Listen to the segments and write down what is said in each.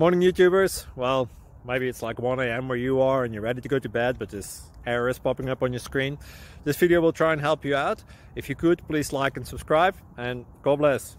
Morning YouTubers. Well, maybe it's like 1 a.m. where you are and you're ready to go to bed, but this error is popping up on your screen. This video will try and help you out. If you could, please like and subscribe, and God bless.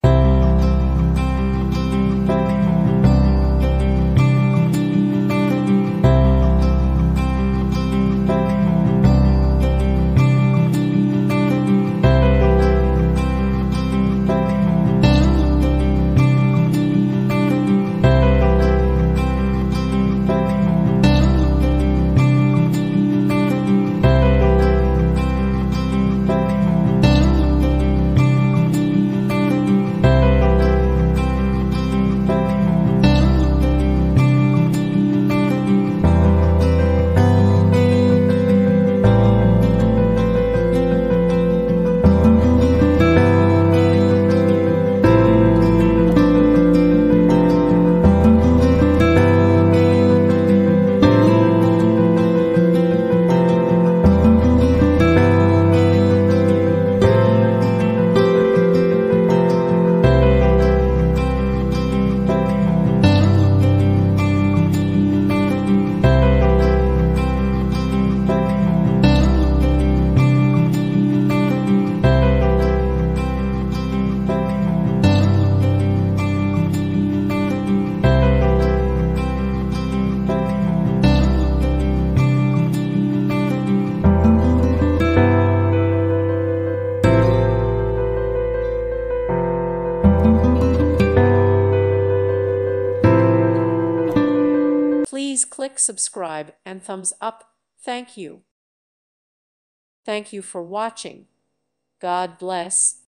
Please click subscribe and thumbs up. Thank you. Thank you for watching. God bless.